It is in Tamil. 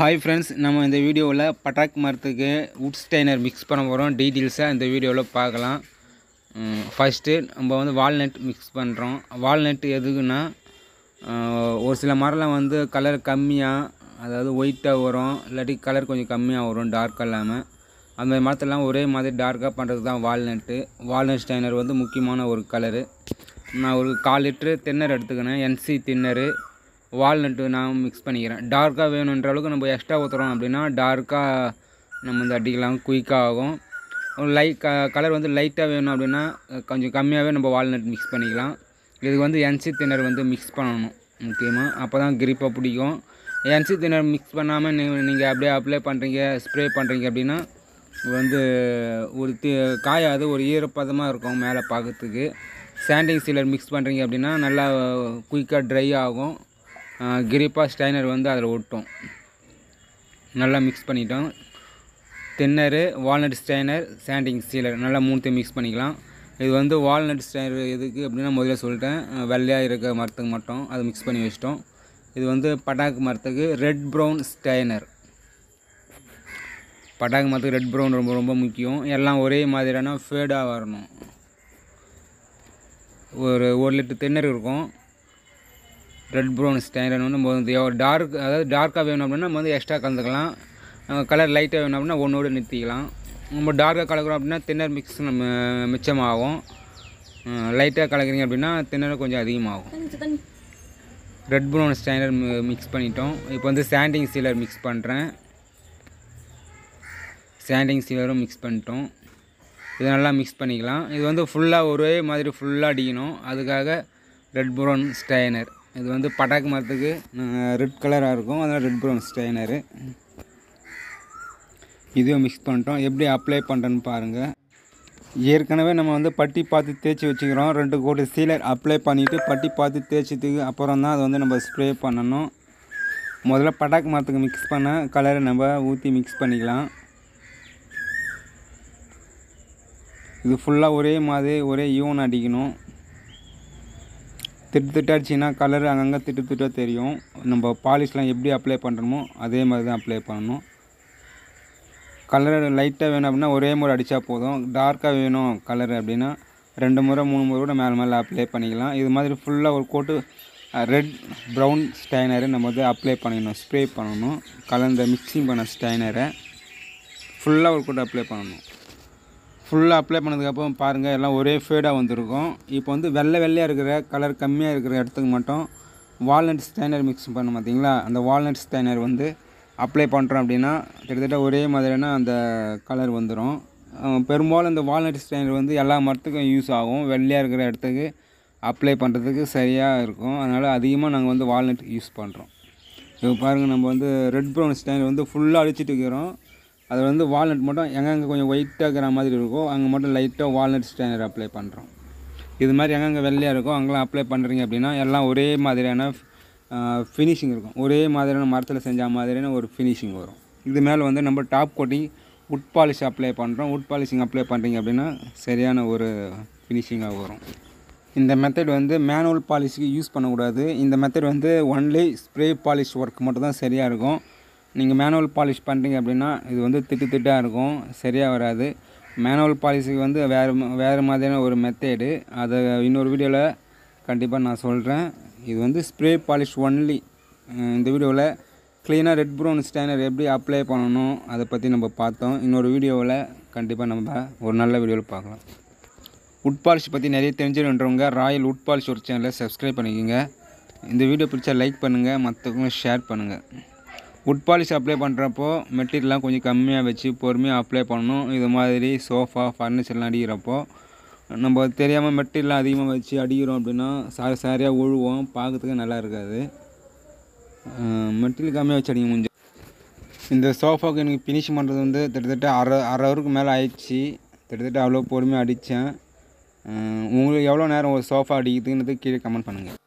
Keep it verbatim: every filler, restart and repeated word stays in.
Hi friends, நம்ம இந்த வீடியோவில் பட்டாக் மரத்துக்கு wood steiner மிக்ஸ் பண்ண போகிறோம். டீட்டெயில்ஸை இந்த வீடியோவில் பார்க்கலாம். ஃபஸ்ட்டு நம்ம வந்து வால்நட் மிக்ஸ் பண்ணுறோம். வால்நட் எதுக்குன்னா ஒரு சில மரம்லாம் வந்து கலர் கம்மியாக, அதாவது ஒயிட்டாக வரும், இல்லாட்டி கலர் கொஞ்சம் கம்மியாக வரும், டார்க்காக இல்லாமல். அந்த மரத்தெல்லாம் ஒரே மாதிரி டார்க்காக பண்ணுறது தான் வால்நட்டு. வால்நட் ஸ்டைனர் வந்து முக்கியமான ஒரு கலரு. நான் ஒரு கால் லிட்ரு தின்னர் எடுத்துக்கினேன். என்சி தின்னரு வால்நட்டு நான் மிக்ஸ் பண்ணிக்கிறேன். டார்க்காக வேணுன்ற அளவுக்கு நம்ம எக்ஸ்ட்ரா ஊற்றுறோம் அப்படின்னா டார்க்காக நம்ம வந்து அடிக்கலாம், குயிக்காக ஆகும். லைட் க கலர் வந்து லைட்டாக வேணும் அப்படின்னா கொஞ்சம் கம்மியாகவே நம்ம வால்நட் மிக்ஸ் பண்ணிக்கலாம். இதுக்கு வந்து என்சி தின்னர் வந்து மிக்ஸ் பண்ணணும் முக்கியமாக, அப்போ தான் கிரிப்பாக பிடிக்கும். என்சி தின்னர் மிக்ஸ் பண்ணாமல் நீங்கள் நீங்கள் அப்படியே அப்ளை பண்ணுறீங்க, ஸ்ப்ரே பண்ணுறீங்க அப்படின்னா வந்து ஒரு தி காயாது, ஒரு ஈரப்பதமாக இருக்கும் மேலே பார்க்கறதுக்கு. சாண்டிங் சீலர் மிக்ஸ் பண்ணுறீங்க அப்படின்னா நல்லா குயிக்காக ட்ரை ஆகும், கிரிப்பாக ஸ்டைனர் வந்து அதில் ஒட்டும். நல்லா மிக்ஸ் பண்ணிட்டோம். Thinner, walnut stainer, sanding sealer நல்லா மூணுத்தையும் மிக்ஸ் பண்ணிக்கலாம். இது வந்து வால்நட் ஸ்டைனர் எதுக்கு அப்படின்னா முதல்ல சொல்லிட்டேன், வெள்ளையாக இருக்க மரத்துக்கு மட்டும் அதை மிக்ஸ் பண்ணி வச்சிட்டோம். இது வந்து பட்டாக்கு மரத்துக்கு ரெட் ப்ரௌன் ஸ்டைனர். பட்டாக்கு மரத்துக்கு ரெட் ப்ரௌன் ரொம்ப ரொம்ப முக்கியம். எல்லாம் ஒரே மாதிரியான ஃபேடாக வரணும். ஒரு ஒரு லிட்டர் தின்னர் இருக்கும். ரெட் ப்ரௌன் ஸ்டைனர் வந்து நம்ம வந்து டார்க், அதாவது டார்க்காக வேணும் அப்படின்னா நம்ம வந்து எக்ஸ்ட்ரா கலந்துக்கலாம். கலர் லைட்டாக வேணும் அப்படின்னா ஒன்றோடு நிறுத்திக்கலாம். நம்ம டார்க்காக கலக்கிறோம் அப்படின்னா தின்னர் மிக்ஸ் நம்ம மிச்சமாகும். லைட்டாக கலக்கிறீங்க அப்படின்னா தின்னர் கொஞ்சம் அதிகமாகும். ரெட் ப்ரௌன் ஸ்டைனர் மிக்ஸ் பண்ணிட்டோம். இப்போ வந்து சாண்டிங் சீலர் மிக்ஸ் பண்ணுறேன். சாண்டிங் சீலரும் மிக்ஸ் பண்ணிட்டோம். இது நல்லா மிக்ஸ் பண்ணிக்கலாம். இது வந்து ஃபுல்லாக ஒரே மாதிரி ஃபுல்லாக அடிக்கணும். அதுக்காக ரெட் ப்ரௌன் ஸ்டைனர். இது வந்து பட்டாக்கு மரத்துக்கு ரெட் கலராக இருக்கும், அதனால் ரெட் ப்ரௌன் ஸ்டைனரு. இதையும் மிக்ஸ் பண்ணிட்டோம். எப்படி அப்ளை பண்ணுறேன்னு பாருங்கள். ஏற்கனவே நம்ம வந்து பட்டி பார்த்து தேய்ச்சி வச்சுக்கிறோம். ரெண்டு கோடி சீலர் அப்ளை பண்ணிவிட்டு பட்டி பார்த்து தேய்ச்சதுக்கு அப்புறம் தான் அதை வந்து நம்ம ஸ்ப்ரே பண்ணணும். முதல்ல பட்டாக்கு மரத்துக்கு மிக்ஸ் பண்ண கலரை நம்ம ஊற்றி மிக்ஸ் பண்ணிக்கலாம். இது ஃபுல்லாக ஒரே மாதிரி ஒரே ஈவன் அடிக்கணும். திட்டு திட்டு அடிச்சிங்கன்னா கலர் அங்கங்கே திட்டு திட்டாக தெரியும். நம்ம பாலிஷ்லாம் எப்படி அப்ளை பண்ணுறோமோ அதே மாதிரி தான் அப்ளை பண்ணணும். கலர் லைட்டாக வேணும் அப்படின்னா ஒரே முறை அடித்தா போதும். டார்க்காக வேணும் கலர் அப்படின்னா ரெண்டு முறை மூணு முறை கூட மேலே மேலே அப்ளை பண்ணிக்கலாம். இது மாதிரி ஃபுல்லாக ஒரு கோட்டு ரெட் ப்ரௌன் ஸ்டைனரை நம்ம வந்து அப்ளை பண்ணிக்கணும், ஸ்ப்ரே பண்ணணும். கலந்த மிக்சிங் பண்ண ஸ்டைனரை ஃபுல்லாக ஒரு கோட்டு அப்ளை பண்ணணும். ஃபுல்லாக அப்ளை பண்ணதுக்கப்புறம் பாருங்கள் எல்லாம் ஒரே ஃபேடாக வந்திருக்கும். இப்போ வந்து வெள்ளை வெள்ளையாக இருக்கிற கலர் கம்மியாக இருக்கிற இடத்துக்கு மட்டும் வால்நட் ஸ்டைனர் மிக்ஸ் பண்ண பார்த்தீங்களா, அந்த வால்நட் ஸ்டைனர் வந்து அப்ளை பண்ணுறோம் அப்படின்னா கிட்டத்தட்ட ஒரே மாதிரியான அந்த கலர் வந்துடும். பெரும்பாலும் இந்த வால்நட் ஸ்டைனர் வந்து எல்லா மரத்துக்கும் யூஸ் ஆகும். வெள்ளையாக இருக்கிற இடத்துக்கு அப்ளை பண்ணுறதுக்கு சரியாக இருக்கும். அதனால் அதிகமாக நாங்கள் வந்து வால்நட் யூஸ் பண்ணுறோம். இப்போ பாருங்கள், நம்ம வந்து ரெட் ப்ரௌன் ஸ்டைனர் வந்து ஃபுல்லாக அடிச்சுட்டு இருக்கிறோம். அது வந்து வால்நட் மட்டும் எங்கெங்கே கொஞ்சம் ஒயிட்டாக இருக்கிற மாதிரி இருக்கும், அங்கே மட்டும் லைட்டாக வால்நட் ஸ்டைனர் அப்ளை பண்ணுறோம். இது மாதிரி எங்கெங்கே வெள்ளையாக இருக்கும் அங்கெல்லாம் அப்ளை பண்ணுறீங்க அப்படின்னா எல்லாம் ஒரே மாதிரியான ஃபினிஷிங் இருக்கும். ஒரே மாதிரியான மரத்தில் செஞ்ச மாதிரியான ஒரு ஃபினிஷிங் வரும். இது மேலே வந்து நம்ம top coating wood polish apply பண்ணுறோம். உட் பாலிஷிங் அப்ளை பண்ணுறீங்க அப்படின்னா சரியான ஒரு ஃபினிஷிங்காக வரும். இந்த மெத்தட் வந்து மேனுவல் பாலிஷுக்கு யூஸ் பண்ணக்கூடாது. இந்த மெத்தட் வந்து ஒன்லி ஸ்ப்ரே பாலிஷ் ஒர்க் மட்டும் தான் சரியாக இருக்கும். நீங்கள் மேனுவல் பாலிஷ் பண்ணுறீங்க அப்படின்னா இது வந்து திட்டு திட்டாக இருக்கும், சரியாக வராது. மேனுவல் பாலிஷுக்கு வந்து வேறு வேறு மாதிரியான ஒரு மெத்தேடு, அதை இன்னொரு வீடியோவில் கண்டிப்பாக நான் சொல்கிறேன். இது வந்து ஸ்ப்ரே பாலிஷ் ஒன்லி. இந்த வீடியோவில் க்ளீனாக ரெட் ப்ரௌன் ஸ்டைனர் எப்படி அப்ளை பண்ணணும் அதை பற்றி நம்ம பார்த்தோம். இன்னொரு வீடியோவில் கண்டிப்பாக நம்ம ஒரு நல்ல வீடியோவில் பார்க்கலாம். உட் பாலிஷ் பற்றி நிறைய தெரிஞ்சுன்றவங்க ராயல் உட் பாலிஷ் ஒரு சேனலை சப்ஸ்கிரைப் பண்ணிக்கோங்க. இந்த வீடியோ பிடிச்சா லைக் பண்ணுங்கள், மற்றவங்க ஷேர் பண்ணுங்கள். உட் பாலிஷ் அப்ளை பண்ணுறப்போ மெட்டீரியல்லாம் கொஞ்சம் கம்மியாக வச்சு பொறுமையாக அப்ளை பண்ணணும். இது மாதிரி சோஃபா ஃபர்னிச்சர்லாம் அடிக்கிறப்போ நம்ம தெரியாமல் மெட்டீரியல்லாம் அதிகமாக வச்சு அடிக்கிறோம் அப்படின்னா சாரி சாரியாக உழுவோம், பார்க்கறதுக்கு நல்லா இருக்காது. மெட்டீரியல் கம்மியாக வச்சு அடிக்க முடிஞ்சு. இந்த சோஃபாவுக்கு எனக்கு ஃபினிஷிங் பண்ணுறது வந்து கிட்டத்தட்ட அரை அரை ஹவருக்கு மேலே ஆயிடுச்சு. கிட்டத்தட்ட அவ்வளோ பொறுமையாக அடித்தேன். உங்களுக்கு எவ்வளோ நேரம் ஒரு சோஃபா அடிக்கிறதுன்றது கீழே கமெண்ட் பண்ணுங்கள்.